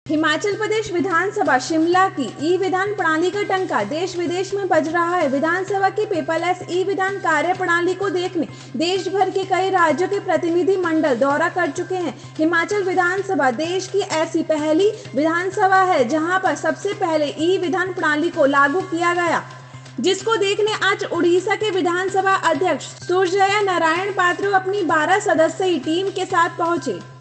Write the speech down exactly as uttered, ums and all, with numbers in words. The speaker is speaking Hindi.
हिमाचल प्रदेश विधानसभा शिमला की ई विधान प्रणाली का टंका देश विदेश में बज रहा है। विधानसभा की पेपरलेस ई विधान कार्य प्रणाली को देखने देश भर के कई राज्यों के प्रतिनिधि मंडल दौरा कर चुके हैं। हिमाचल विधानसभा देश की ऐसी पहली विधानसभा है जहां पर सबसे पहले ई विधान प्रणाली को लागू किया गया, जिसको देखने आज उड़ीसा के विधानसभा अध्यक्ष सुरजया नारायण पात्रो अपनी बारह सदस्यीय टीम के साथ पहुंचे।